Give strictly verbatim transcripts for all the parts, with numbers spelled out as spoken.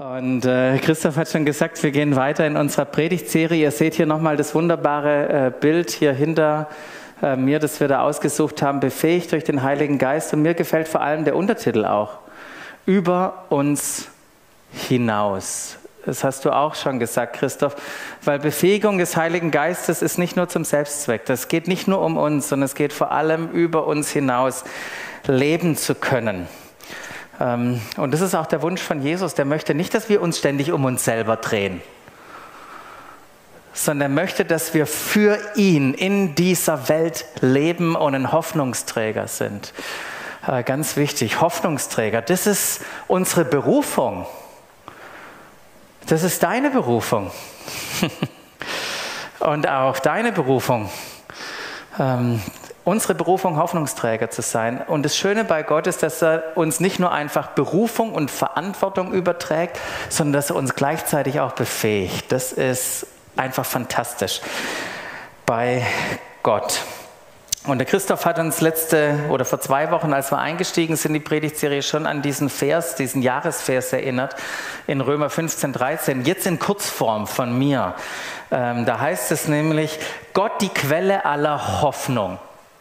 Und äh, Christoph hat schon gesagt, wir gehen weiter in unserer Predigtserie. Ihr seht hier nochmal das wunderbare äh, Bild hier hinter äh, mir, das wir da ausgesucht haben, befähigt durch den Heiligen Geist. Und mir gefällt vor allem der Untertitel auch, über uns hinaus. Das hast du auch schon gesagt, Christoph, weil Befähigung des Heiligen Geistes ist nicht nur zum Selbstzweck. Das geht nicht nur um uns, sondern es geht vor allem über uns hinaus, leben zu können. Und das ist auch der Wunsch von Jesus, der möchte nicht, dass wir uns ständig um uns selber drehen, sondern er möchte, dass wir für ihn in dieser Welt leben und ein Hoffnungsträger sind. Ganz wichtig, Hoffnungsträger, das ist unsere Berufung. Das ist deine Berufung und auch deine Berufung. Ähm, Unsere Berufung, Hoffnungsträger zu sein. Und das Schöne bei Gott ist, dass er uns nicht nur einfach Berufung und Verantwortung überträgt, sondern dass er uns gleichzeitig auch befähigt. Das ist einfach fantastisch bei Gott. Und der Christoph hat uns letzte oder vor zwei Wochen, als wir eingestiegen sind in die Predigtserie, schon an diesen Vers, diesen Jahresvers erinnert, in Römer fünfzehn, dreizehn, jetzt in Kurzform von mir. Ähm, da heißt es nämlich, Gott die Quelle aller Hoffnung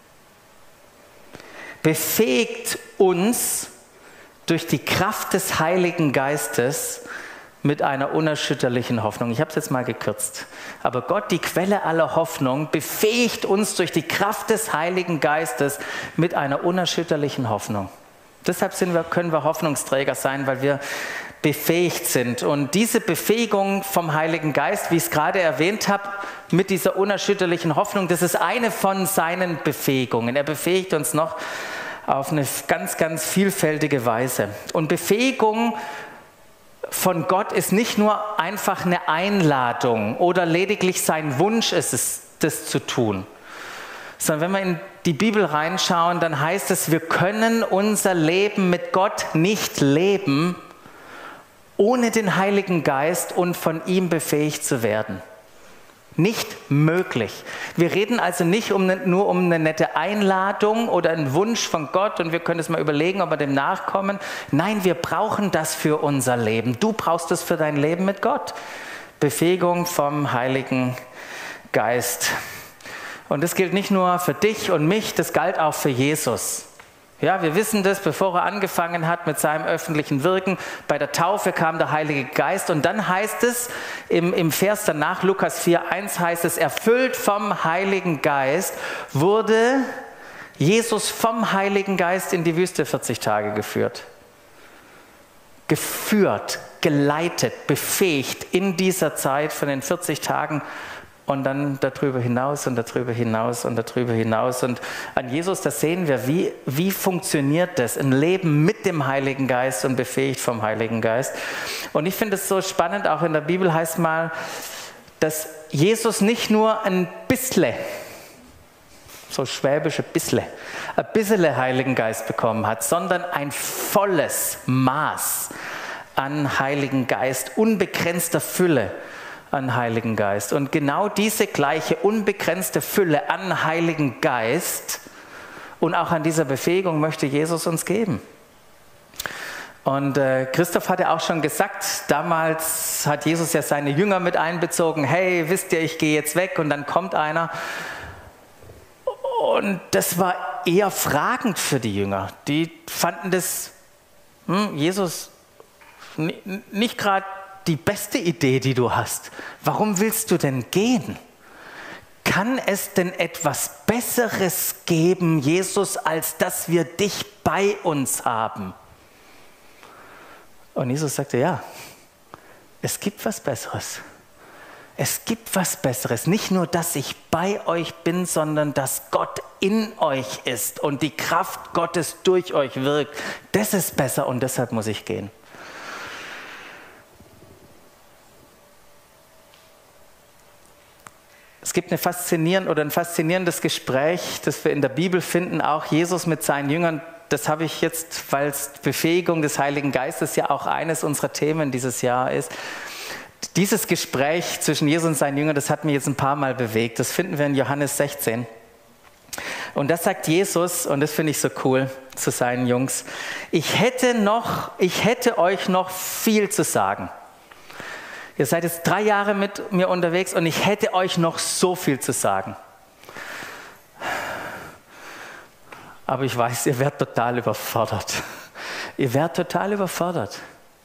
befähigt uns durch die Kraft des Heiligen Geistes mit einer unerschütterlichen Hoffnung. Ich habe es jetzt mal gekürzt. Aber Gott, die Quelle aller Hoffnung, befähigt uns durch die Kraft des Heiligen Geistes mit einer unerschütterlichen Hoffnung. Deshalb sind wir, können wir Hoffnungsträger sein, weil wir befähigt sind. Und diese Befähigung vom Heiligen Geist, wie ich es gerade erwähnt habe, mit dieser unerschütterlichen Hoffnung, das ist eine von seinen Befähigungen. Er befähigt uns noch auf eine ganz, ganz vielfältige Weise. Und Befähigung von Gott ist nicht nur einfach eine Einladung oder lediglich sein Wunsch ist es, das zu tun. Sondern wenn wir in die Bibel reinschauen, dann heißt es, wir können unser Leben mit Gott nicht leben, ohne den Heiligen Geist und von ihm befähigt zu werden. Nicht möglich. Wir reden also nicht um eine, nur um eine nette Einladung oder einen Wunsch von Gott und wir können es mal überlegen, ob wir dem nachkommen. Nein, wir brauchen das für unser Leben. Du brauchst es für dein Leben mit Gott. Befähigung vom Heiligen Geist. Und das gilt nicht nur für dich und mich, das galt auch für Jesus. Ja, wir wissen das, bevor er angefangen hat mit seinem öffentlichen Wirken. Bei der Taufe kam der Heilige Geist und dann heißt es, im, im Vers danach, Lukas vier, eins heißt es, erfüllt vom Heiligen Geist, wurde Jesus vom Heiligen Geist in die Wüste vierzig Tage geführt. Geführt, geleitet, befähigt in dieser Zeit von den vierzig Tagen. Und dann darüber hinaus und darüber hinaus und darüber hinaus. Und an Jesus, da sehen wir, wie, wie funktioniert das? Ein Leben mit dem Heiligen Geist und befähigt vom Heiligen Geist. Und ich finde es so spannend, auch in der Bibel heißt mal, dass Jesus nicht nur ein bissle, so schwäbische bissle, ein bissle Heiligen Geist bekommen hat, sondern ein volles Maß an Heiligen Geist, unbegrenzter Fülle an Heiligen Geist. Und genau diese gleiche unbegrenzte Fülle an Heiligen Geist und auch an dieser Befähigung möchte Jesus uns geben. Und äh, Christoph hatte auch schon gesagt, damals hat Jesus ja seine Jünger mit einbezogen, hey, wisst ihr, ich gehe jetzt weg und dann kommt einer. Und das war eher fragend für die Jünger. Die fanden das, hm, Jesus, nicht gerade die beste Idee, die du hast. Warum willst du denn gehen? Kann es denn etwas Besseres geben, Jesus, als dass wir dich bei uns haben? Und Jesus sagte, ja, es gibt was Besseres. Es gibt was Besseres. Nicht nur, dass ich bei euch bin, sondern dass Gott in euch ist und die Kraft Gottes durch euch wirkt. Das ist besser und deshalb muss ich gehen. Es gibt eine faszinierend oder ein faszinierendes Gespräch, das wir in der Bibel finden, auch Jesus mit seinen Jüngern. Das habe ich jetzt, weil es Befähigung des Heiligen Geistes ja auch eines unserer Themen dieses Jahr ist. Dieses Gespräch zwischen Jesus und seinen Jüngern, das hat mich jetzt ein paar Mal bewegt. Das finden wir in Johannes sechzehn. Und das sagt Jesus, und das finde ich so cool, zu seinen Jungs: Ich hätte noch, ich hätte euch noch viel zu sagen. Ihr seid jetzt drei Jahre mit mir unterwegs und ich hätte euch noch so viel zu sagen. Aber ich weiß, ihr werdet total überfordert. Ihr werdet total überfordert.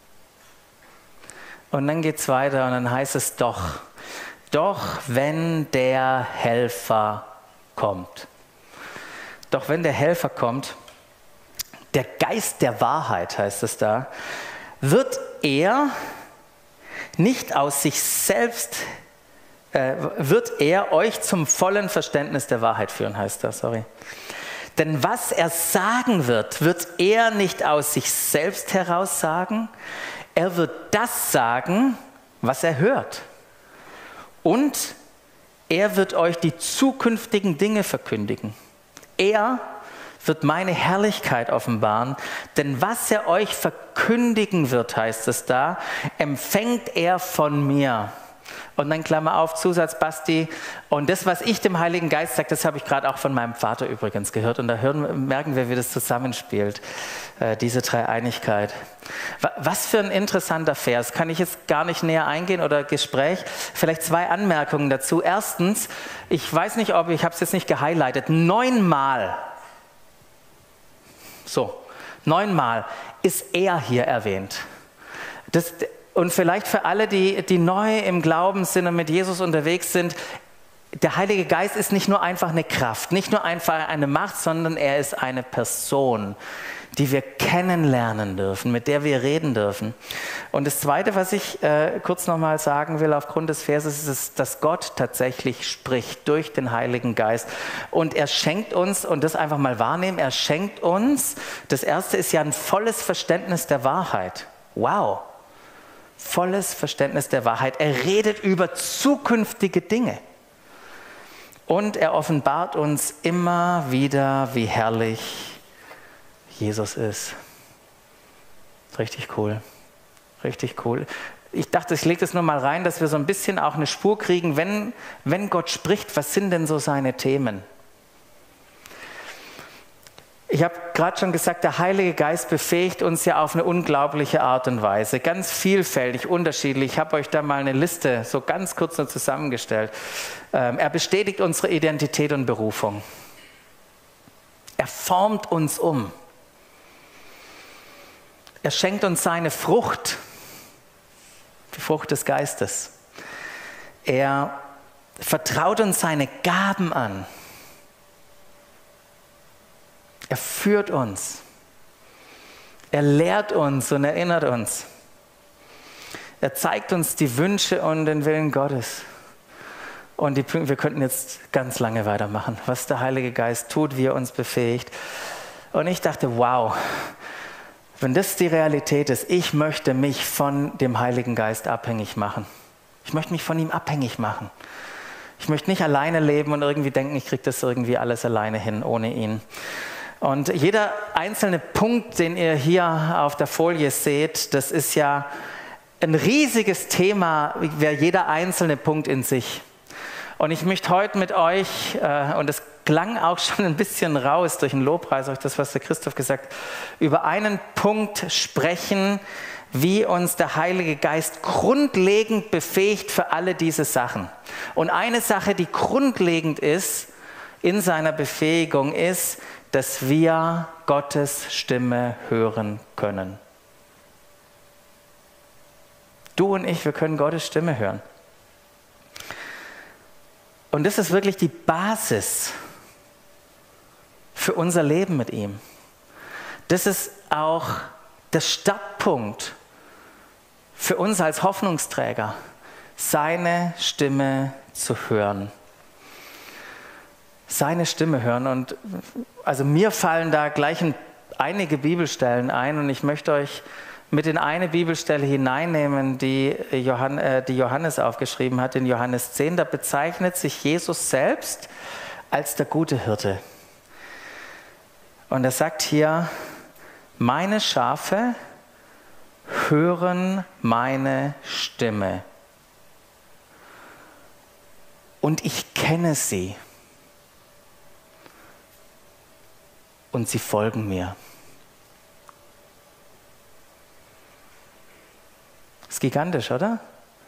Und dann geht es weiter und dann heißt es doch, doch wenn der Helfer kommt. Doch wenn der Helfer kommt, der Geist der Wahrheit heißt es da, wird er nicht aus sich selbst, äh, wird er euch zum vollen Verständnis der Wahrheit führen, heißt das, sorry. Denn was er sagen wird, wird er nicht aus sich selbst heraus sagen, er wird das sagen, was er hört. Und er wird euch die zukünftigen Dinge verkündigen. Er wird meine Herrlichkeit offenbaren, denn was er euch verkündigen wird, heißt es da, empfängt er von mir. Und dann Klammer auf, Zusatz Basti, und das, was ich dem Heiligen Geist sage, das habe ich gerade auch von meinem Vater übrigens gehört, und da hören, merken wir, wie das zusammenspielt, äh, diese Dreieinigkeit. Was für ein interessanter Vers, kann ich jetzt gar nicht näher eingehen oder Gespräch, vielleicht zwei Anmerkungen dazu. Erstens, ich weiß nicht, ob, ich habe es jetzt nicht gehighlightet, neunmal, so, neunmal ist er hier erwähnt. Das Und vielleicht für alle, die, die neu im Glauben sind und mit Jesus unterwegs sind, der Heilige Geist ist nicht nur einfach eine Kraft, nicht nur einfach eine Macht, sondern er ist eine Person, die wir kennenlernen dürfen, mit der wir reden dürfen. Und das Zweite, was ich äh, kurz nochmal sagen will aufgrund des Verses, ist, dass Gott tatsächlich spricht durch den Heiligen Geist. Und er schenkt uns, und das einfach mal wahrnehmen, er schenkt uns, das Erste ist ja ein volles Verständnis der Wahrheit. Wow! Volles Verständnis der Wahrheit. Er redet über zukünftige Dinge. Und er offenbart uns immer wieder, wie herrlich Jesus ist. Richtig cool. Richtig cool. Ich dachte, ich lege das nur mal rein, dass wir so ein bisschen auch eine Spur kriegen, wenn, wenn Gott spricht, was sind denn so seine Themen? Ich habe gerade schon gesagt, der Heilige Geist befähigt uns ja auf eine unglaubliche Art und Weise, ganz vielfältig, unterschiedlich. Ich habe euch da mal eine Liste so ganz kurz nur zusammengestellt. Ähm, er bestätigt unsere Identität und Berufung. Er formt uns um. Er schenkt uns seine Frucht, die Frucht des Geistes. Er vertraut uns seine Gaben an. Er führt uns, er lehrt uns und erinnert uns. Er zeigt uns die Wünsche und den Willen Gottes. Und die, wir könnten jetzt ganz lange weitermachen, was der Heilige Geist tut, wie er uns befähigt. Und ich dachte, wow, wenn das die Realität ist, ich möchte mich von dem Heiligen Geist abhängig machen. Ich möchte mich von ihm abhängig machen. Ich möchte nicht alleine leben und irgendwie denken, ich kriege das irgendwie alles alleine hin, ohne ihn. Und jeder einzelne Punkt, den ihr hier auf der Folie seht, das ist ja ein riesiges Thema, wäre jeder einzelne Punkt in sich. Und ich möchte heute mit euch, äh, und es klang auch schon ein bisschen raus durch den Lobpreis, auch das, was der Christoph gesagt hat, über einen Punkt sprechen, wie uns der Heilige Geist grundlegend befähigt für alle diese Sachen. Und eine Sache, die grundlegend ist in seiner Befähigung, ist, dass wir Gottes Stimme hören können. Du und ich, wir können Gottes Stimme hören. Und das ist wirklich die Basis für unser Leben mit ihm. Das ist auch der Startpunkt für uns als Hoffnungsträger, seine Stimme zu hören. Seine Stimme hören. Und also mir fallen da gleich ein, einige Bibelstellen ein und ich möchte euch mit in eine Bibelstelle hineinnehmen, die, Johann, äh, die Johannes aufgeschrieben hat, in Johannes zehn. Da bezeichnet sich Jesus selbst als der gute Hirte. Und er sagt hier, meine Schafe hören meine Stimme und ich kenne sie. und sie folgen mir. Das ist gigantisch, oder?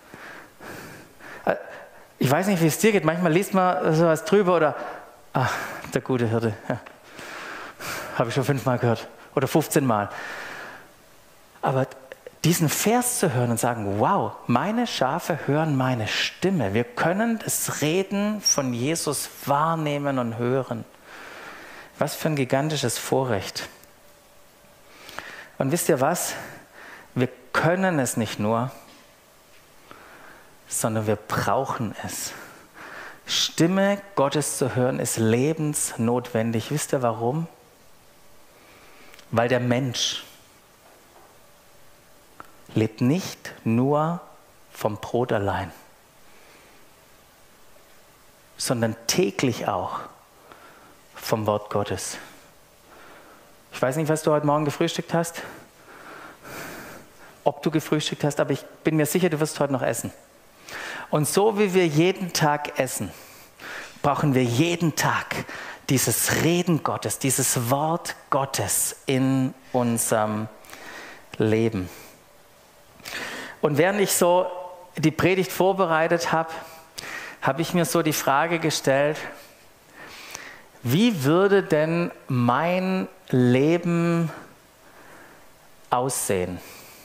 Ich weiß nicht, wie es dir geht. Manchmal liest man sowas drüber oder, ach, der gute Hirte. Ja. Habe ich schon fünfmal gehört oder fünfzehn Mal. Aber diesen Vers zu hören und sagen, wow, meine Schafe hören meine Stimme. Wir können das Reden von Jesus wahrnehmen und hören. Was für ein gigantisches Vorrecht. Und wisst ihr was? Wir können es nicht nur, sondern wir brauchen es. Stimme Gottes zu hören ist lebensnotwendig. Wisst ihr warum? Weil der Mensch lebt nicht nur vom Brot allein, sondern täglich auch vom Wort Gottes. Ich weiß nicht, was du heute Morgen gefrühstückt hast, ob du gefrühstückt hast, aber ich bin mir sicher, du wirst heute noch essen. Und so wie wir jeden Tag essen, brauchen wir jeden Tag dieses Reden Gottes, dieses Wort Gottes in unserem Leben. Und während ich so die Predigt vorbereitet habe, habe ich mir so die Frage gestellt, wie würde denn mein Leben aussehen,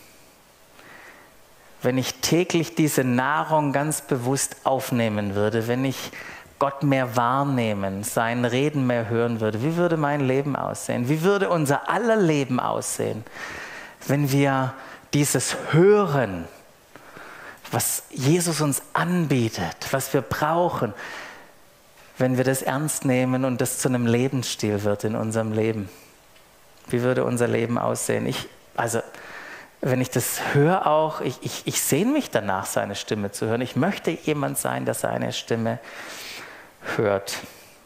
wenn ich täglich diese Nahrung ganz bewusst aufnehmen würde, wenn ich Gott mehr wahrnehmen, sein Reden mehr hören würde? Wie würde mein Leben aussehen? Wie würde unser aller Leben aussehen, wenn wir dieses Hören, was Jesus uns anbietet, was wir brauchen, wenn wir das ernst nehmen und das zu einem Lebensstil wird in unserem Leben? Wie würde unser Leben aussehen? Ich, also, wenn ich das höre auch, ich, ich, ich sehne mich danach, seine Stimme zu hören. Ich möchte jemand sein, der seine Stimme hört.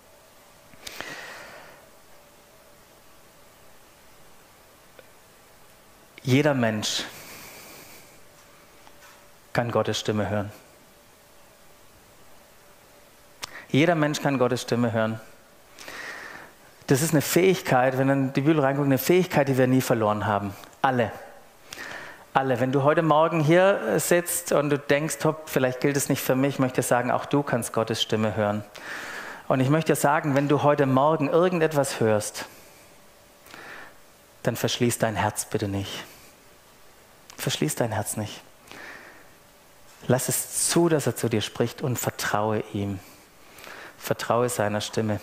Jeder Mensch kann Gottes Stimme hören. Jeder Mensch kann Gottes Stimme hören. Das ist eine Fähigkeit, wenn man in die Bibel reinguckt, eine Fähigkeit, die wir nie verloren haben. Alle. Alle. Wenn du heute Morgen hier sitzt und du denkst, hopp, vielleicht gilt es nicht für mich, möchte ich sagen, auch du kannst Gottes Stimme hören. Und ich möchte dir sagen, wenn du heute Morgen irgendetwas hörst, dann verschließ dein Herz bitte nicht. Verschließ dein Herz nicht. Lass es zu, dass er zu dir spricht und vertraue ihm. Vertraue seiner Stimme.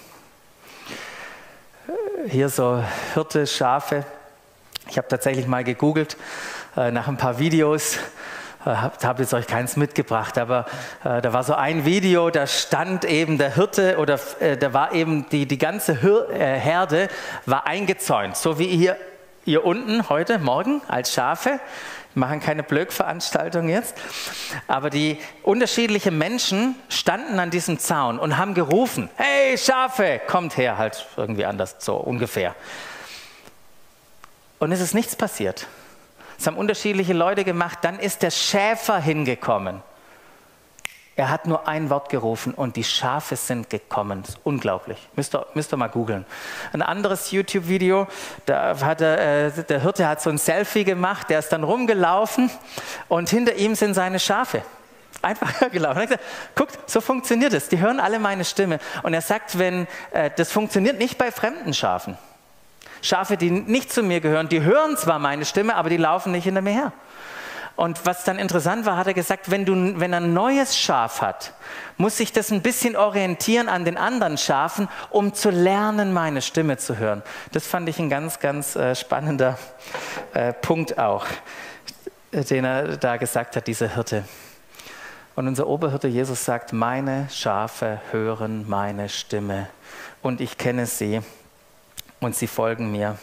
Hier so Hirte, Schafe. Ich habe tatsächlich mal gegoogelt äh, nach ein paar Videos. Ich äh, habe jetzt euch keins mitgebracht, aber äh, da war so ein Video, da stand eben der Hirte oder äh, da war eben die, die ganze Hir äh, Herde war eingezäunt. So wie ihr, ihr unten heute Morgen als Schafe. Wir machen keine Blöckveranstaltung jetzt, aber die unterschiedlichen Menschen standen an diesem Zaun und haben gerufen, hey Schafe, kommt her, halt irgendwie anders, so ungefähr. Und es ist nichts passiert. Es haben unterschiedliche Leute gemacht, dann ist der Schäfer hingekommen. Er hat nur ein Wort gerufen und die Schafe sind gekommen. Das ist unglaublich. Müsst ihr, müsst ihr mal googeln. Ein anderes YouTube-Video, da hat er, äh, der Hirte hat so ein Selfie gemacht, der ist dann rumgelaufen und hinter ihm sind seine Schafe. Einfach gelaufen. Er hat gesagt, guckt, so funktioniert es. Die hören alle meine Stimme. Und er sagt, wenn äh, das funktioniert nicht bei fremden Schafen. Schafe, die nicht zu mir gehören, die hören zwar meine Stimme, aber die laufen nicht hinter mir her. Und was dann interessant war, hat er gesagt, wenn, du, wenn er ein neues Schaf hat, muss sich das ein bisschen orientieren an den anderen Schafen, um zu lernen, meine Stimme zu hören. Das fand ich ein ganz, ganz äh, spannender äh, Punkt auch, den er da gesagt hat, dieser Hirte. Und unser Oberhirte Jesus sagt, meine Schafe hören meine Stimme und ich kenne sie und sie folgen mir.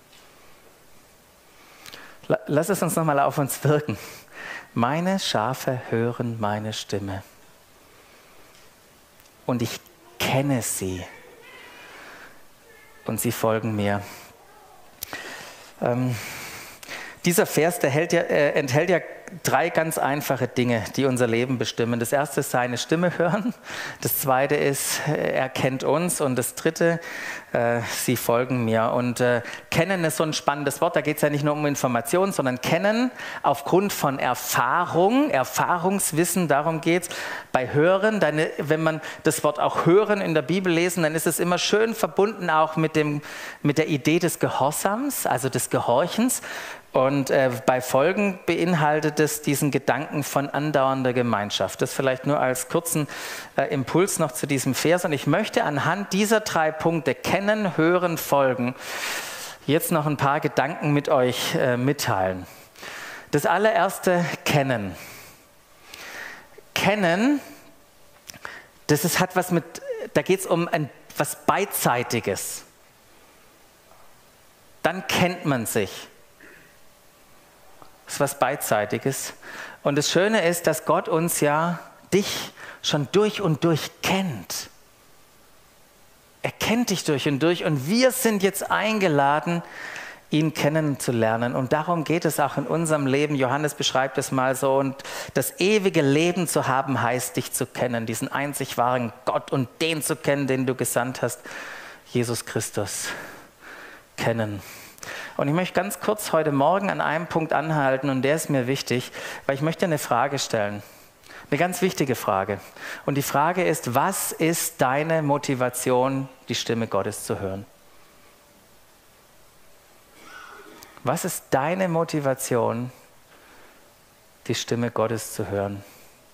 Lass es uns nochmal auf uns wirken. Meine Schafe hören meine Stimme. Und ich kenne sie. Und sie folgen mir. Ähm, dieser Vers, der hält ja, äh, enthält ja drei ganz einfache Dinge, die unser Leben bestimmen. Das erste ist seine Stimme hören, das zweite ist, er kennt uns und das dritte, äh, sie folgen mir. Und äh, kennen ist so ein spannendes Wort, da geht es ja nicht nur um Informationen, sondern kennen aufgrund von Erfahrung, Erfahrungswissen, darum geht es. Bei Hören, deine, wenn man das Wort auch hören in der Bibel lesen, dann ist es immer schön verbunden auch mit, dem, mit der Idee des Gehorsams, also des Gehorchens. Und äh, bei Folgen beinhaltet es diesen Gedanken von andauernder Gemeinschaft. Das vielleicht nur als kurzen äh, Impuls noch zu diesem Vers. Und ich möchte anhand dieser drei Punkte, kennen, hören, folgen, jetzt noch ein paar Gedanken mit euch äh, mitteilen. Das allererste, kennen. Kennen, das ist, hat was mit, da geht es um ein, was Beidseitiges. Dann kennt man sich. Das ist was Beidseitiges. Und das Schöne ist, dass Gott uns ja, dich schon durch und durch kennt. Er kennt dich durch und durch und wir sind jetzt eingeladen, ihn kennenzulernen. Und darum geht es auch in unserem Leben. Johannes beschreibt es mal so. Und das ewige Leben zu haben, heißt, dich zu kennen, diesen einzig wahren Gott und den zu kennen, den du gesandt hast, Jesus Christus, kennen. Und ich möchte ganz kurz heute Morgen an einem Punkt anhalten und der ist mir wichtig, weil ich möchte eine Frage stellen. Eine ganz wichtige Frage. Und die Frage ist, was ist deine Motivation, die Stimme Gottes zu hören? Was ist deine Motivation, die Stimme Gottes zu hören?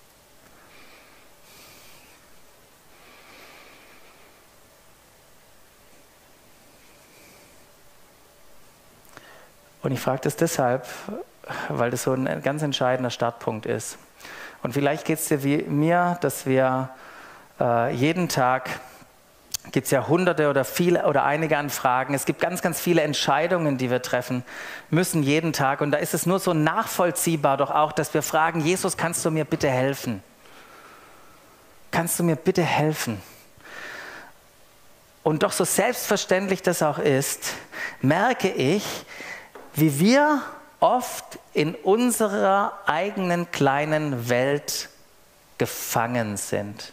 Und ich frage das deshalb, weil das so ein ganz entscheidender Startpunkt ist. Und vielleicht geht es dir wie mir, dass wir äh, jeden Tag, gibt es ja hunderte oder viele oder einige Anfragen, es gibt ganz, ganz viele Entscheidungen, die wir treffen müssen jeden Tag. Und da ist es nur so nachvollziehbar doch auch, dass wir fragen, Jesus, kannst du mir bitte helfen? Kannst du mir bitte helfen? Und doch so selbstverständlich das auch ist, merke ich, wie wir oft in unserer eigenen kleinen Welt gefangen sind.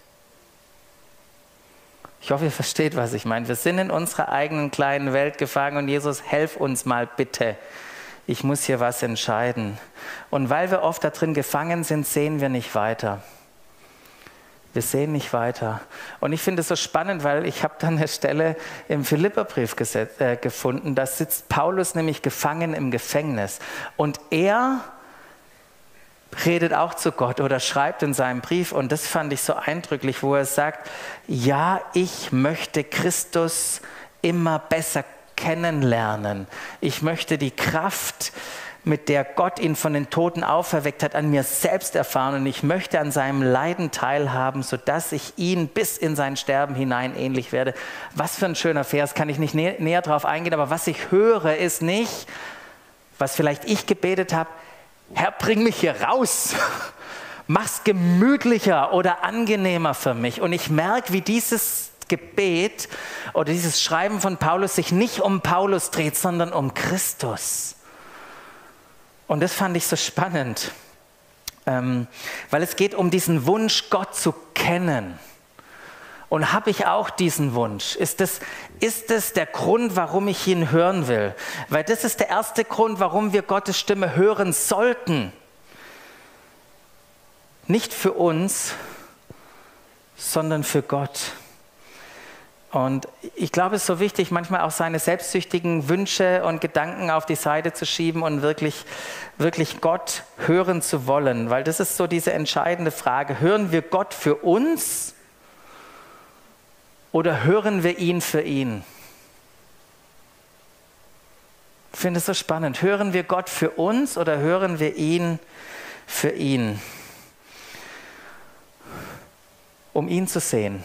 Ich hoffe, ihr versteht, was ich meine. Wir sind in unserer eigenen kleinen Welt gefangen und Jesus, helf uns mal bitte. Ich muss hier was entscheiden. Und weil wir oft da drin gefangen sind, sehen wir nicht weiter. Wir sehen nicht weiter. Und ich finde es so spannend, weil ich habe dann eine Stelle im Philipperbrief gesetzt, äh, gefunden, da sitzt Paulus nämlich gefangen im Gefängnis. Und er redet auch zu Gott oder schreibt in seinem Brief, und das fand ich so eindrücklich, wo er sagt, ja, ich möchte Christus immer besser kennenlernen. Ich möchte die Kraft, mit der Gott ihn von den Toten auferweckt hat, an mir selbst erfahren und ich möchte an seinem Leiden teilhaben, sodass ich ihn bis in sein Sterben hinein ähnlich werde. Was für ein schöner Vers, kann ich nicht nä- näher drauf eingehen, aber was ich höre ist nicht, was vielleicht ich gebetet habe, Herr, bring mich hier raus, mach's gemütlicher oder angenehmer für mich. Und ich merke, wie dieses Gebet oder dieses Schreiben von Paulus sich nicht um Paulus dreht, sondern um Christus. Und das fand ich so spannend, ähm, weil es geht um diesen Wunsch, Gott zu kennen. Und habe ich auch diesen Wunsch? Ist das, ist das der Grund, warum ich ihn hören will? Weil das ist der erste Grund, warum wir Gottes Stimme hören sollten. Nicht für uns, sondern für Gott. Und ich glaube, es ist so wichtig, manchmal auch seine selbstsüchtigen Wünsche und Gedanken auf die Seite zu schieben und wirklich, wirklich Gott hören zu wollen. Weil das ist so diese entscheidende Frage. Hören wir Gott für uns oder hören wir ihn für ihn? Ich finde es so spannend. Hören wir Gott für uns oder hören wir ihn für ihn? Um ihn zu sehen.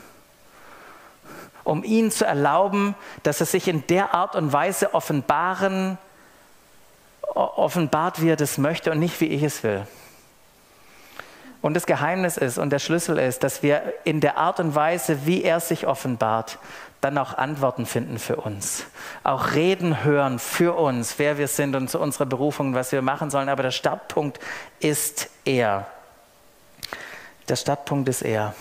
Um ihn zu erlauben, dass er sich in der Art und Weise offenbaren, offenbart, wie er das möchte und nicht, wie ich es will. Und das Geheimnis ist und der Schlüssel ist, dass wir in der Art und Weise, wie er sich offenbart, dann auch Antworten finden für uns. Auch Reden hören für uns, wer wir sind und zu unserer Berufung, was wir machen sollen. Aber der Startpunkt ist er. Der Startpunkt ist er.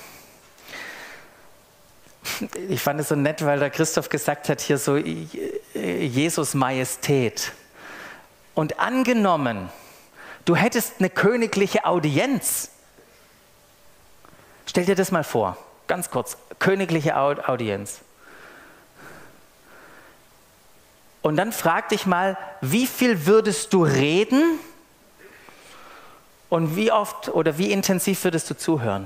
Ich fand es so nett, weil der Christoph gesagt hat, hier so Jesus Majestät. Und angenommen, du hättest eine königliche Audienz. Stell dir das mal vor, ganz kurz, königliche Audienz. Und dann frag dich mal, wie viel würdest du reden und wie oft oder wie intensiv würdest du zuhören?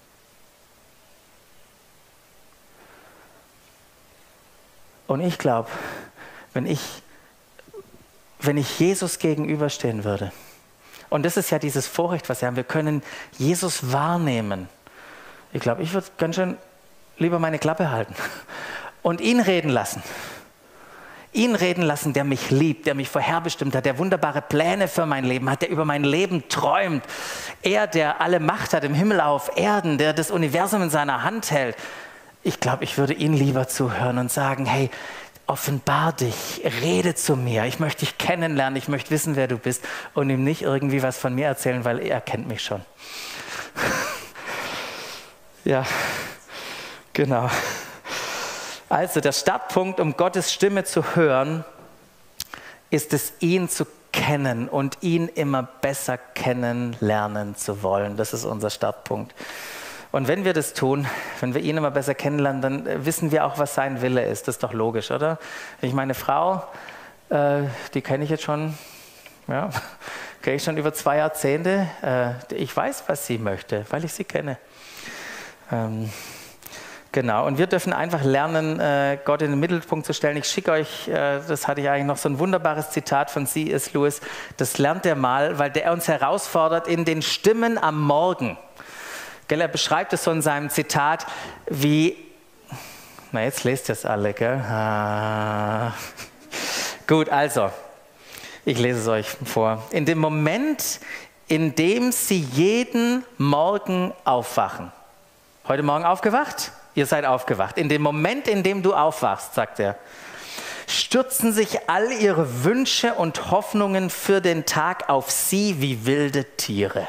Und ich glaube, wenn ich, wenn ich Jesus gegenüberstehen würde, und das ist ja dieses Vorrecht, was wir haben, wir können Jesus wahrnehmen. Ich glaube, ich würde ganz schön lieber meine Klappe halten und ihn reden lassen. Ihn reden lassen, der mich liebt, der mich vorherbestimmt hat, der wunderbare Pläne für mein Leben hat, der über mein Leben träumt. Er, der alle Macht hat im Himmel auf Erden, der das Universum in seiner Hand hält. Ich glaube, ich würde ihn lieber zuhören und sagen, hey, offenbar dich, rede zu mir, ich möchte dich kennenlernen, ich möchte wissen, wer du bist und ihm nicht irgendwie was von mir erzählen, weil er kennt mich schon. Ja, genau. Also der Startpunkt, um Gottes Stimme zu hören, ist es, ihn zu kennen und ihn immer besser kennenlernen zu wollen. Das ist unser Startpunkt. Und wenn wir das tun, wenn wir ihn immer besser kennenlernen, dann wissen wir auch, was sein Wille ist. Das ist doch logisch, oder? Ich meine Frau, äh, die kenne ich jetzt schon, ja, kenne ich schon über zwei Jahrzehnte. Äh, ich weiß, was sie möchte, weil ich sie kenne. Ähm, Genau, und wir dürfen einfach lernen, Gott in den Mittelpunkt zu stellen. Ich schicke euch, das hatte ich eigentlich noch, so ein wunderbares Zitat von C S Lewis. Das lernt er mal, weil der uns herausfordert in den Stimmen am Morgen. Er beschreibt es so in seinem Zitat wie, na jetzt lest ihr es alle, gell? Ah. Gut, also, ich lese es euch vor. In dem Moment, in dem Sie jeden Morgen aufwachen. Heute Morgen aufgewacht? Ihr seid aufgewacht. In dem Moment, in dem du aufwachst, sagt er, stürzen sich all ihre Wünsche und Hoffnungen für den Tag auf sie wie wilde Tiere.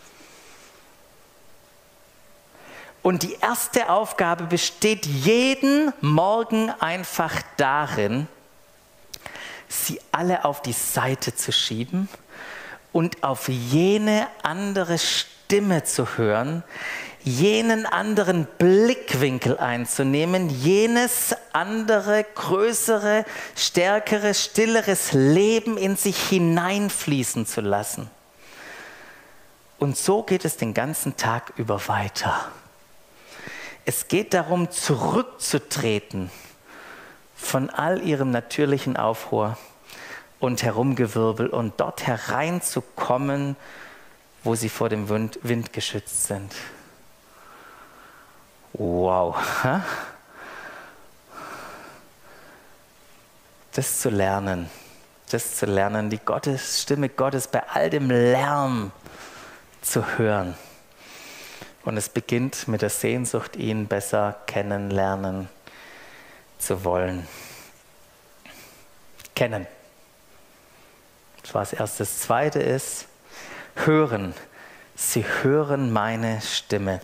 Und die erste Aufgabe besteht jeden Morgen einfach darin, sie alle auf die Seite zu schieben und auf jene andere Stimme zu hören, jenen anderen Blickwinkel einzunehmen, jenes andere, größere, stärkere, stilleres Leben in sich hineinfließen zu lassen. Und so geht es den ganzen Tag über weiter. Es geht darum, zurückzutreten von all ihrem natürlichen Aufruhr und Herumgewirbel und dort hereinzukommen, wo sie vor dem Wind, Wind geschützt sind. Wow. Das zu lernen, das zu lernen, die Gottes, Stimme Gottes bei all dem Lärm zu hören. Und es beginnt mit der Sehnsucht, ihn besser kennenlernen zu wollen. Kennen. Das war das Erste. Das Zweite ist, hören. Sie hören meine Stimme.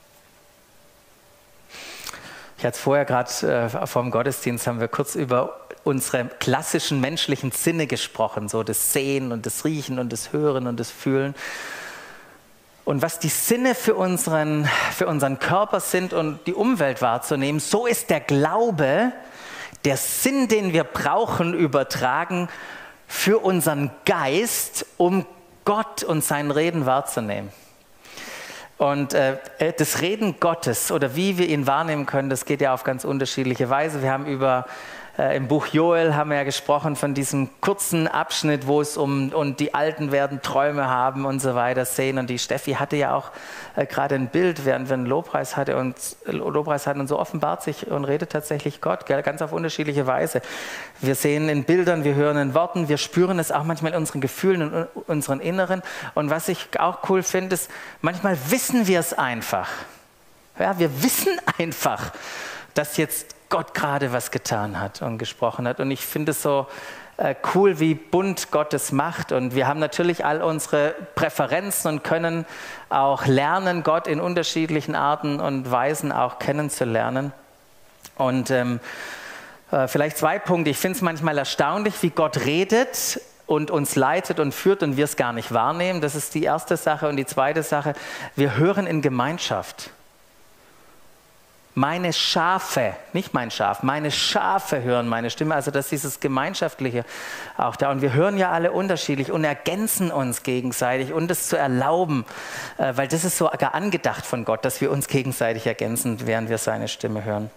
Ich hatte es vorher gerade äh, vor dem Gottesdienst, haben wir kurz über unsere klassischen menschlichen Sinne gesprochen, so das Sehen und das Riechen und das Hören und das Fühlen. Und was die Sinne für unseren, für unseren Körper sind und die Umwelt wahrzunehmen, so ist der Glaube, der Sinn, den wir brauchen, übertragen für unseren Geist, um Gott und sein Reden wahrzunehmen. Und äh, das Reden Gottes oder wie wir ihn wahrnehmen können, das geht ja auf ganz unterschiedliche Weise. Wir haben über Äh, Im Buch Joel haben wir ja gesprochen von diesem kurzen Abschnitt, wo es um und die Alten werden Träume haben und so weiter sehen. Und die Steffi hatte ja auch äh, gerade ein Bild, während wir einen Lobpreis hatten und, Lobpreis hatten und so offenbart sich und redet tatsächlich Gott, gell, ganz auf unterschiedliche Weise. Wir sehen in Bildern, wir hören in Worten, wir spüren es auch manchmal in unseren Gefühlen und unseren Inneren. Und was ich auch cool finde, ist, manchmal wissen wir es einfach. Ja, wir wissen einfach, dass jetzt Gott gerade was getan hat und gesprochen hat. Und ich finde es so äh, cool, wie bunt Gott es macht. Und wir haben natürlich all unsere Präferenzen und können auch lernen, Gott in unterschiedlichen Arten und Weisen auch kennenzulernen. Und ähm, äh, vielleicht zwei Punkte. Ich finde es manchmal erstaunlich, wie Gott redet und uns leitet und führt und wir es gar nicht wahrnehmen. Das ist die erste Sache. Und die zweite Sache, wir hören in Gemeinschaft. Meine Schafe, nicht mein Schaf, meine Schafe hören meine Stimme. Also das ist dieses Gemeinschaftliche auch da. Und wir hören ja alle unterschiedlich und ergänzen uns gegenseitig und das zu erlauben, weil das ist sogar angedacht von Gott, dass wir uns gegenseitig ergänzen, während wir seine Stimme hören.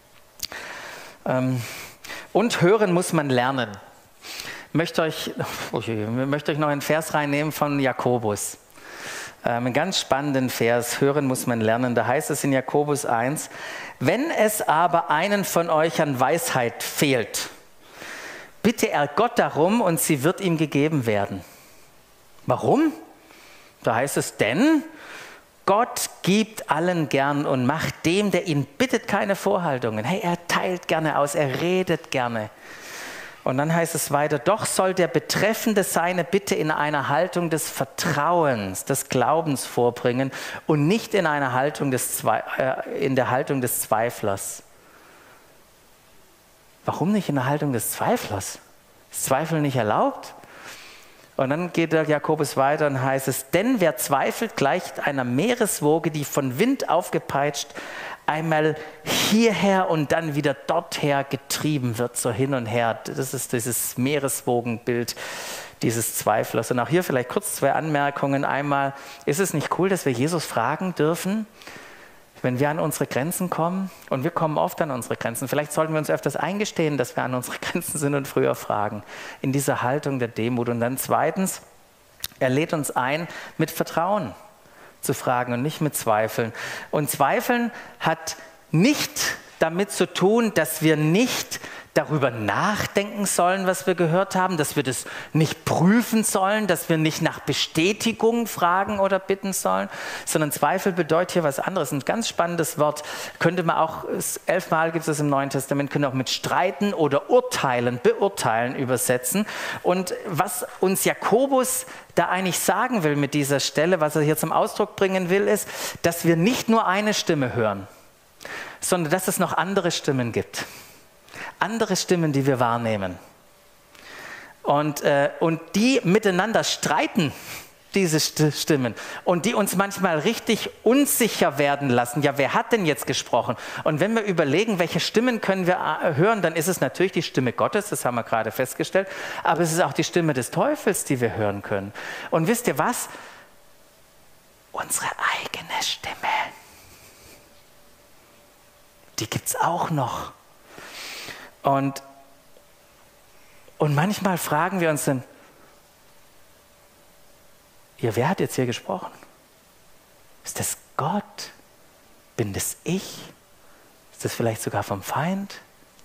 Und hören muss man lernen. Ich möchte euch, ich möchte euch noch einen Vers reinnehmen von Jakobus. Einen ganz spannenden Vers, hören muss man lernen. Da heißt es in Jakobus eins, wenn es aber einen von euch an Weisheit fehlt, bitte er Gott darum und sie wird ihm gegeben werden. Warum? Da heißt es, denn Gott gibt allen gern und macht dem, der ihn bittet, keine Vorhaltungen. Hey, er teilt gerne aus, er redet gerne. Und dann heißt es weiter, doch soll der Betreffende seine Bitte in einer Haltung des Vertrauens, des Glaubens vorbringen und nicht in einer Haltung des Zwe- äh, in der Haltung des Zweiflers. Warum nicht in der Haltung des Zweiflers? Ist Zweifel nicht erlaubt? Und dann geht der Jakobus weiter und heißt es, denn wer zweifelt, gleicht einer Meereswoge, die von Wind aufgepeitscht, einmal hierher und dann wieder dorther getrieben wird, so hin und her. Das ist dieses Meereswogenbild dieses Zweiflers. Und auch hier vielleicht kurz zwei Anmerkungen. Einmal, ist es nicht cool, dass wir Jesus fragen dürfen, wenn wir an unsere Grenzen kommen? Und wir kommen oft an unsere Grenzen. Vielleicht sollten wir uns öfters eingestehen, dass wir an unsere Grenzen sind und früher fragen. In dieser Haltung der Demut. Und dann zweitens, er lädt uns ein, mit Vertrauen zu fragen und nicht mit Zweifeln. Und Zweifeln hat nicht damit zu tun, dass wir nicht darüber nachdenken sollen, was wir gehört haben, dass wir das nicht prüfen sollen, dass wir nicht nach Bestätigung fragen oder bitten sollen, sondern Zweifel bedeutet hier was anderes. Ein ganz spannendes Wort, könnte man auch, elfmal gibt es im Neuen Testament, können auch mit streiten oder urteilen, beurteilen übersetzen. Und was uns Jakobus da eigentlich sagen will mit dieser Stelle, was er hier zum Ausdruck bringen will, ist, dass wir nicht nur eine Stimme hören, sondern dass es noch andere Stimmen gibt. Andere Stimmen, die wir wahrnehmen. Und, äh, und die miteinander streiten, diese Stimmen. Und die uns manchmal richtig unsicher werden lassen. Ja, wer hat denn jetzt gesprochen? Und wenn wir überlegen, welche Stimmen können wir hören, dann ist es natürlich die Stimme Gottes, das haben wir gerade festgestellt. Aber es ist auch die Stimme des Teufels, die wir hören können. Und wisst ihr was? Unsere eigene Stimme. Die gibt es auch noch. Und, und manchmal fragen wir uns dann, ja, wer hat jetzt hier gesprochen? Ist das Gott? Bin das ich? Ist das vielleicht sogar vom Feind?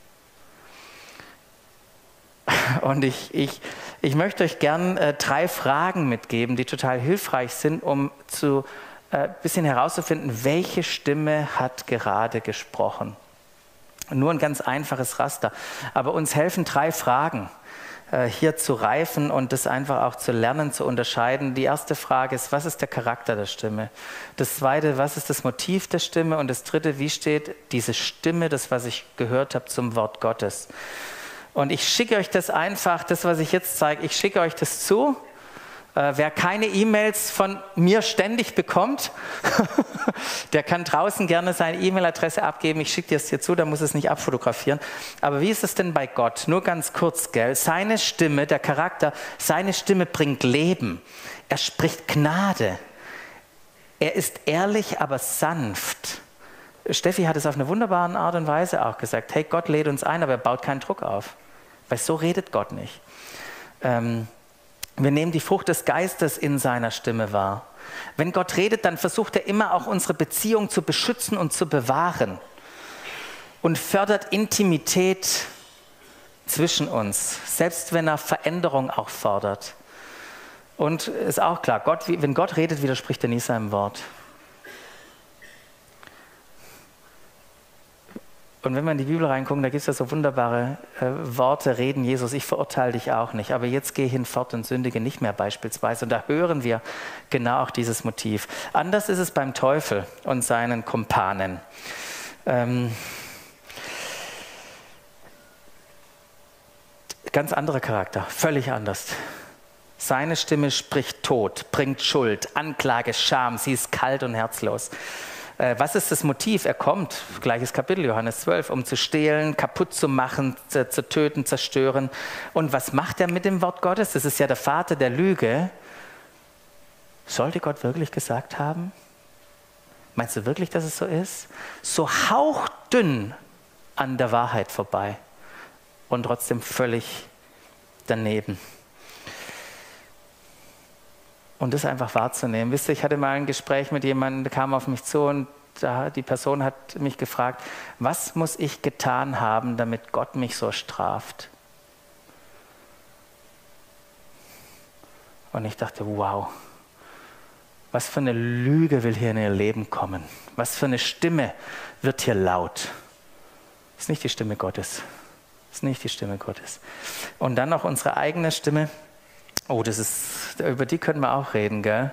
Und ich, ich, ich möchte euch gern äh, drei Fragen mitgeben, die total hilfreich sind, um zu ein äh, bisschen herauszufinden, welche Stimme hat gerade gesprochen. Nur ein ganz einfaches Raster. Aber uns helfen drei Fragen, äh, hier zu reifen und das einfach auch zu lernen, zu unterscheiden. Die erste Frage ist, was ist der Charakter der Stimme? Das zweite, was ist das Motiv der Stimme? Und das dritte, wie steht diese Stimme, das, was ich gehört habe, zum Wort Gottes? Und ich schicke euch das einfach, das, was ich jetzt zeige, ich schicke euch das zu. Äh, wer keine E-Mails von mir ständig bekommt, der kann draußen gerne seine E-Mail-Adresse abgeben. Ich schicke dir es hier zu, da muss es nicht abfotografieren. Aber wie ist es denn bei Gott? Nur ganz kurz, gell? Seine Stimme, der Charakter, seine Stimme bringt Leben. Er spricht Gnade. Er ist ehrlich, aber sanft. Steffi hat es auf eine wunderbare Art und Weise auch gesagt. Hey, Gott lädt uns ein, aber er baut keinen Druck auf. Weil so redet Gott nicht. Ähm, wir nehmen die Frucht des Geistes in seiner Stimme wahr. Wenn Gott redet, dann versucht er immer auch unsere Beziehung zu beschützen und zu bewahren. Und fördert Intimität zwischen uns, selbst wenn er Veränderung auch fordert. Und ist auch klar, Gott, wenn Gott redet, widerspricht er nie seinem Wort. Und wenn wir in die Bibel reingucken, da gibt es ja so wunderbare äh, Worte, Reden Jesus, ich verurteile dich auch nicht, aber jetzt geh hinfort und sündige nicht mehr beispielsweise. Und da hören wir genau auch dieses Motiv. Anders ist es beim Teufel und seinen Kumpanen. Ähm, ganz anderer Charakter, völlig anders. Seine Stimme spricht Tod, bringt Schuld, Anklage, Scham, sie ist kalt und herzlos. Was ist das Motiv? Er kommt, gleiches Kapitel, Johannes zwölf, um zu stehlen, kaputt zu machen, zu, zu töten, zerstören. Und was macht er mit dem Wort Gottes? Das ist ja der Vater der Lüge. Sollte Gott wirklich gesagt haben? Meinst du wirklich, dass es so ist? So hauchdünn an der Wahrheit vorbei und trotzdem völlig daneben. Und das einfach wahrzunehmen. Wisst ihr, ich hatte mal ein Gespräch mit jemandem, der kam auf mich zu und da, die Person hat mich gefragt, was muss ich getan haben, damit Gott mich so straft? Und ich dachte, wow, was für eine Lüge will hier in ihr Leben kommen? Was für eine Stimme wird hier laut? Das ist nicht die Stimme Gottes. Das ist nicht die Stimme Gottes. Und dann noch unsere eigene Stimme. Oh, das ist, über die können wir auch reden, gell?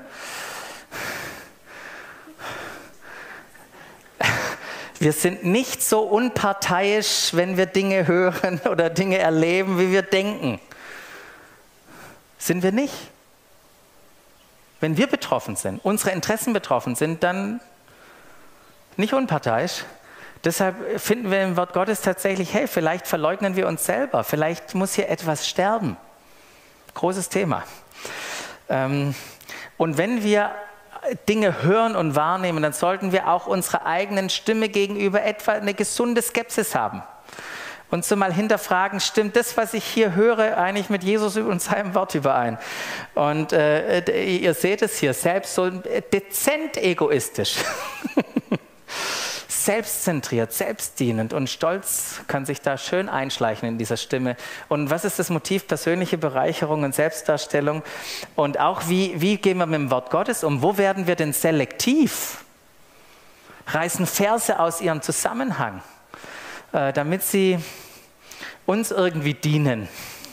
Wir sind nicht so unparteiisch, wenn wir Dinge hören oder Dinge erleben, wie wir denken. Sind wir nicht? Wenn wir betroffen sind, unsere Interessen betroffen sind, dann nicht unparteiisch. Deshalb finden wir im Wort Gottes tatsächlich, hey, vielleicht verleugnen wir uns selber, vielleicht muss hier etwas sterben. Großes Thema. Ähm, und wenn wir Dinge hören und wahrnehmen, dann sollten wir auch unserer eigenen Stimme gegenüber etwa eine gesunde Skepsis haben. Und so mal hinterfragen, stimmt das, was ich hier höre, eigentlich mit Jesus und seinem Wort überein? Und äh, ihr seht es hier, selbst so dezent egoistisch. Selbstzentriert, selbstdienend und Stolz kann sich da schön einschleichen in dieser Stimme. Und was ist das Motiv? Persönliche Bereicherung und Selbstdarstellung. Und auch, wie, wie gehen wir mit dem Wort Gottes um? Wo werden wir denn selektiv? Reißen Verse aus ihrem Zusammenhang, äh, damit sie uns irgendwie dienen.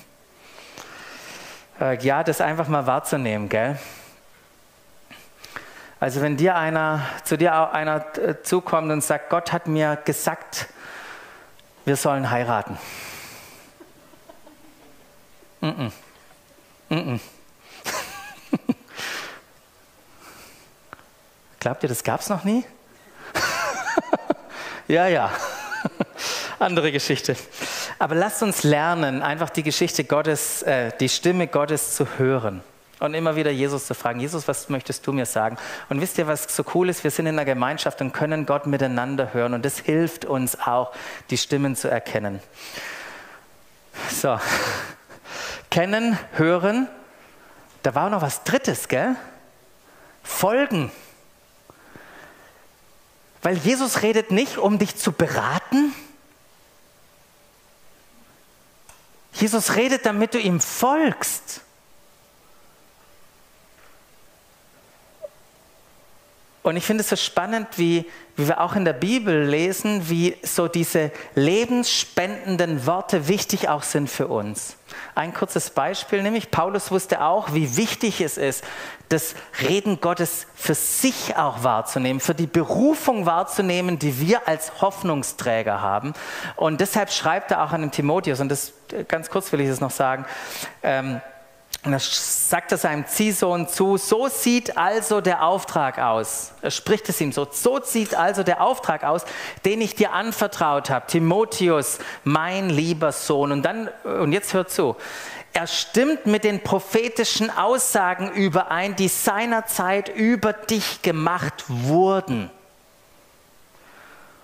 Äh, ja, das einfach mal wahrzunehmen, gell? Also wenn dir einer, zu dir auch einer äh, zukommt und sagt, Gott hat mir gesagt, wir sollen heiraten. Mm-mm. Mm-mm. Glaubt ihr, das gab es noch nie? Ja, ja. Andere Geschichte. Aber lasst uns lernen, einfach die Geschichte Gottes, äh, die Stimme Gottes zu hören. Und immer wieder Jesus zu fragen, Jesus, was möchtest du mir sagen? Und wisst ihr, was so cool ist? Wir sind in einer Gemeinschaft und können Gott miteinander hören. Und das hilft uns auch, die Stimmen zu erkennen. So, kennen, hören. Da war noch was Drittes, gell? Folgen. Weil Jesus redet nicht, um dich zu beraten. Jesus redet, damit du ihm folgst. Und ich finde es so spannend, wie, wie wir auch in der Bibel lesen, wie so diese lebensspendenden Worte wichtig auch sind für uns. Ein kurzes Beispiel, nämlich Paulus wusste auch, wie wichtig es ist, das Reden Gottes für sich auch wahrzunehmen, für die Berufung wahrzunehmen, die wir als Hoffnungsträger haben. Und deshalb schreibt er auch an den Timotheus, und das ganz kurz will ich das noch sagen, ähm, und er sagt er seinem Ziehsohn zu, so sieht also der Auftrag aus. Er spricht es ihm so, so sieht also der Auftrag aus, den ich dir anvertraut habe. Timotheus, mein lieber Sohn. Und dann, und jetzt hört zu, er stimmt mit den prophetischen Aussagen überein, die seinerzeit über dich gemacht wurden.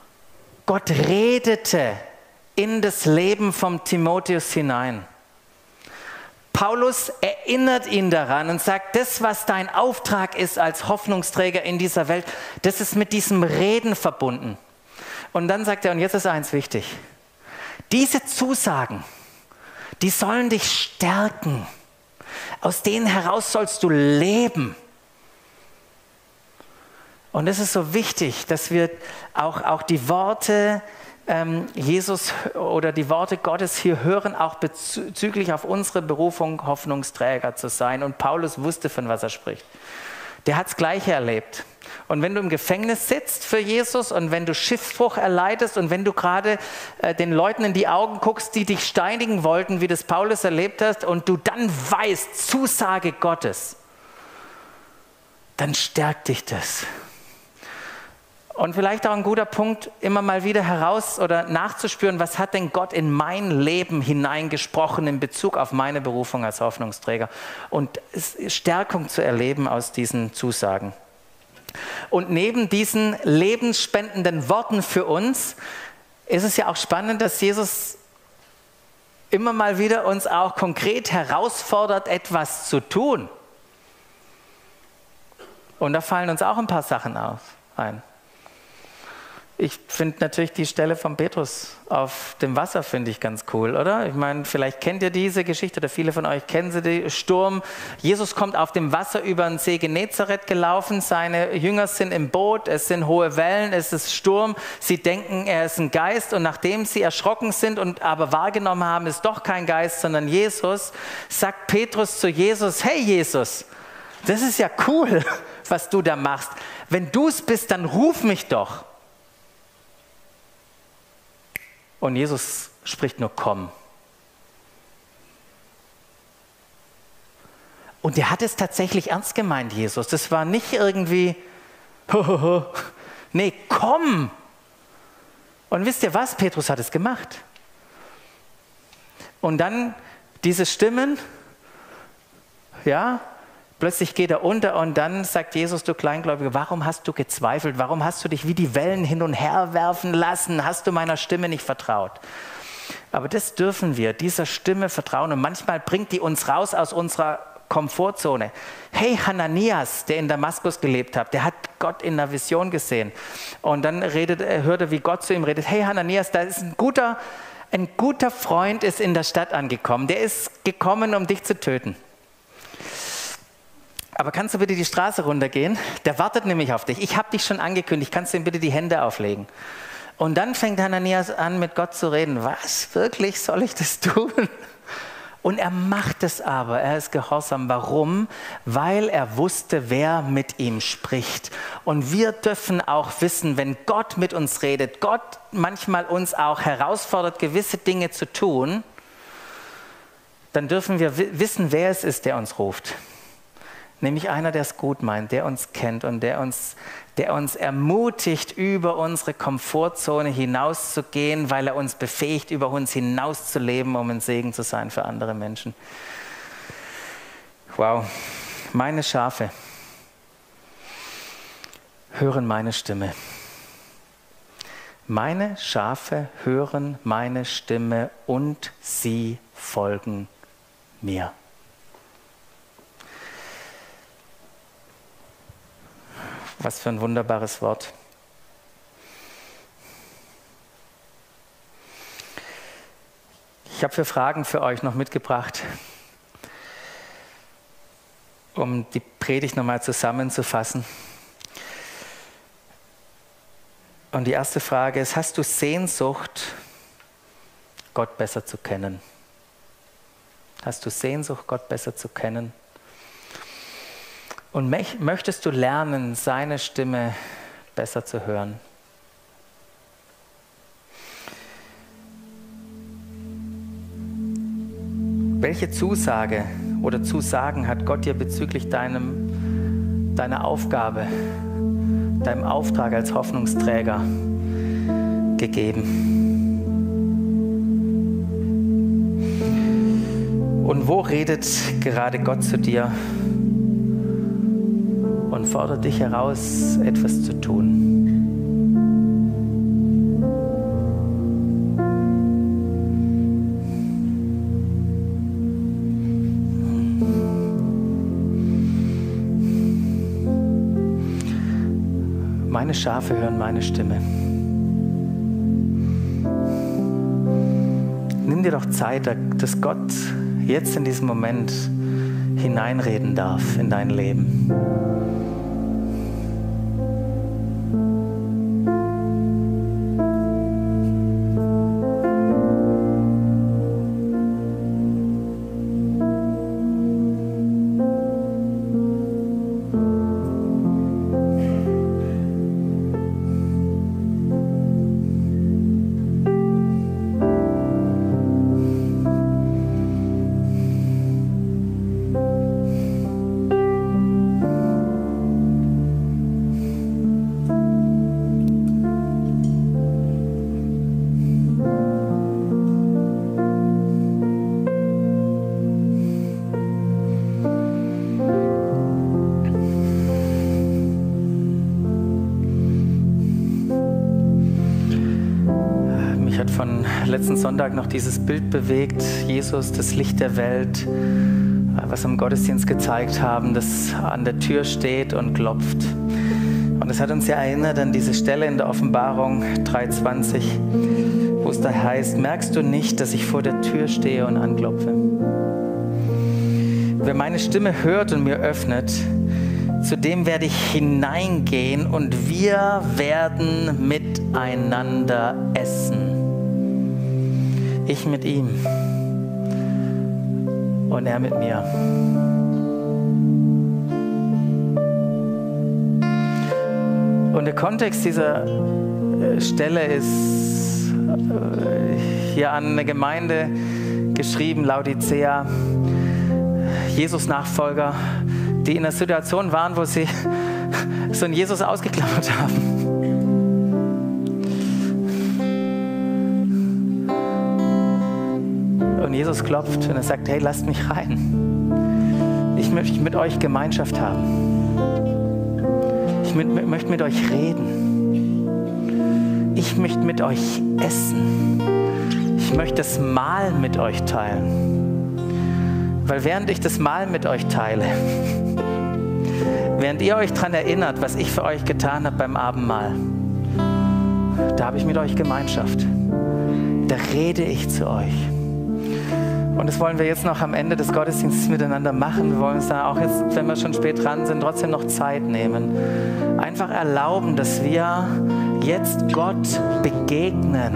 Gott redete in das Leben vom Timotheus hinein. Paulus erinnert ihn daran und sagt, das, was dein Auftrag ist als Hoffnungsträger in dieser Welt, das ist mit diesem Reden verbunden. Und dann sagt er, und jetzt ist eins wichtig, diese Zusagen, die sollen dich stärken. Aus denen heraus sollst du leben. Und es ist so wichtig, dass wir auch, auch die Worte ähm, Jesus oder die Worte Gottes hier hören, auch bezüglich auf unsere Berufung, Hoffnungsträger zu sein. Und Paulus wusste, von was er spricht. Der hat das Gleiche erlebt. Und wenn du im Gefängnis sitzt für Jesus und wenn du Schiffbruch erleidest und wenn du gerade äh, den Leuten in die Augen guckst, die dich steinigen wollten, wie das Paulus erlebt hast, und du dann weißt, Zusage Gottes, dann stärkt dich das. Und vielleicht auch ein guter Punkt, immer mal wieder heraus oder nachzuspüren, was hat denn Gott in mein Leben hineingesprochen in Bezug auf meine Berufung als Hoffnungsträger und Stärkung zu erleben aus diesen Zusagen. Und neben diesen lebensspendenden Worten für uns ist es ja auch spannend, dass Jesus immer mal wieder uns auch konkret herausfordert, etwas zu tun. Und da fallen uns auch ein paar Sachen auf, ein. Ich finde natürlich die Stelle von Petrus auf dem Wasser, finde ich ganz cool, oder? Ich meine, vielleicht kennt ihr diese Geschichte oder viele von euch kennen sie, den Sturm. Jesus kommt auf dem Wasser über den See Genezareth gelaufen, seine Jünger sind im Boot, es sind hohe Wellen, es ist Sturm. Sie denken, er ist ein Geist und nachdem sie erschrocken sind und aber wahrgenommen haben, ist doch kein Geist, sondern Jesus, sagt Petrus zu Jesus, hey Jesus, das ist ja cool, was du da machst. Wenn du es bist, dann ruf mich doch. Und Jesus spricht nur, komm. Und er hat es tatsächlich ernst gemeint, Jesus. Das war nicht irgendwie, nee, komm. Und wisst ihr was? Petrus hat es gemacht. Und dann diese Stimmen, ja, plötzlich geht er unter und dann sagt Jesus, du Kleingläubiger, warum hast du gezweifelt? Warum hast du dich wie die Wellen hin und her werfen lassen? Hast du meiner Stimme nicht vertraut? Aber das dürfen wir, dieser Stimme vertrauen. Und manchmal bringt die uns raus aus unserer Komfortzone. Hey, Hananias, der in Damaskus gelebt hat, der hat Gott in einer Vision gesehen. Und dann redet, er hörte, wie Gott zu ihm redet. Hey, Hananias, da ist ein guter, ein guter Freund ist in der Stadt angekommen. Der ist gekommen, um dich zu töten. Aber kannst du bitte die Straße runtergehen? Der wartet nämlich auf dich. Ich habe dich schon angekündigt. Kannst du ihm bitte die Hände auflegen? Und dann fängt Hananias an, mit Gott zu reden. Was? Wirklich? Soll ich das tun? Und er macht es aber. Er ist gehorsam. Warum? Weil er wusste, wer mit ihm spricht. Und wir dürfen auch wissen, wenn Gott mit uns redet, Gott manchmal uns auch herausfordert, gewisse Dinge zu tun, dann dürfen wir wissen, wer es ist, der uns ruft. Nämlich einer, der es gut meint, der uns kennt und der uns, der uns ermutigt, über unsere Komfortzone hinauszugehen, weil er uns befähigt, über uns hinauszuleben, um ein Segen zu sein für andere Menschen. Wow, meine Schafe hören meine Stimme. Meine Schafe hören meine Stimme und sie folgen mir. Was für ein wunderbares Wort. Ich habe für Fragen für euch noch mitgebracht, um die Predigt nochmal zusammenzufassen. Und die erste Frage ist, hast du Sehnsucht, Gott besser zu kennen? Hast du Sehnsucht, Gott besser zu kennen? Und möchtest du lernen, seine Stimme besser zu hören? Welche Zusage oder Zusagen hat Gott dir bezüglich deinem, deiner Aufgabe, deinem Auftrag als Hoffnungsträger gegeben? Und wo redet gerade Gott zu dir und fordert dich heraus, etwas zu tun? Meine Schafe hören meine Stimme. Nimm dir doch Zeit, dass Gott jetzt in diesem Moment hineinreden darf in dein Leben. Von letzten Sonntag noch dieses Bild bewegt, Jesus, das Licht der Welt, was wir im Gottesdienst gezeigt haben, das an der Tür steht und klopft. Und es hat uns ja erinnert an diese Stelle in der Offenbarung drei zwanzig, wo es da heißt, merkst du nicht, dass ich vor der Tür stehe und anklopfe? Wer meine Stimme hört und mir öffnet, zu dem werde ich hineingehen und wir werden miteinander essen. Ich mit ihm und er mit mir. Und der Kontext dieser Stelle ist hier an eine Gemeinde geschrieben, Laodicea, Jesus-Nachfolger, die in einer Situation waren, wo sie so einen Jesus ausgeklammert haben. Und Jesus klopft und er sagt, hey, lasst mich rein. Ich möchte mit euch Gemeinschaft haben. Ich mit, möchte mit euch reden. Ich möchte mit euch essen. Ich möchte das Mahl mit euch teilen. Weil während ich das Mahl mit euch teile, während ihr euch daran erinnert, was ich für euch getan habe beim Abendmahl, da habe ich mit euch Gemeinschaft. Da rede ich zu euch. Und das wollen wir jetzt noch am Ende des Gottesdienstes miteinander machen. Wir wollen uns da auch jetzt, wenn wir schon spät dran sind, trotzdem noch Zeit nehmen. Einfach erlauben, dass wir jetzt Gott begegnen.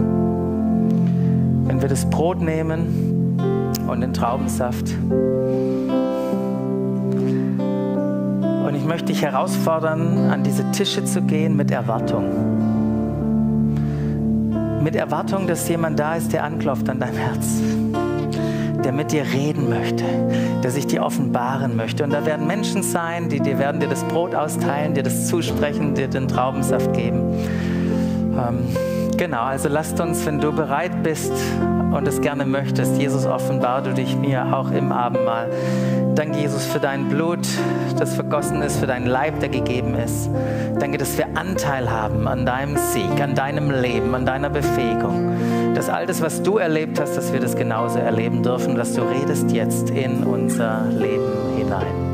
Wenn wir das Brot nehmen und den Traubensaft. Und ich möchte dich herausfordern, an diese Tische zu gehen mit Erwartung. Mit Erwartung, dass jemand da ist, der anklopft an dein Herz. Der mit dir reden möchte, der sich dir offenbaren möchte. Und da werden Menschen sein, die dir werden dir das Brot austeilen, dir das zusprechen, dir den Traubensaft geben. Ähm, genau, also lasst uns, wenn du bereit bist und es gerne möchtest, Jesus, offenbar du dich mir auch im Abendmahl. Danke, Jesus, für dein Blut, das vergossen ist, für deinen Leib, der gegeben ist. Danke, dass wir Anteil haben an deinem Sieg, an deinem Leben, an deiner Befähigung. Dass all das, was du erlebt hast, dass wir das genauso erleben dürfen, dass du redest jetzt in unser Leben hinein.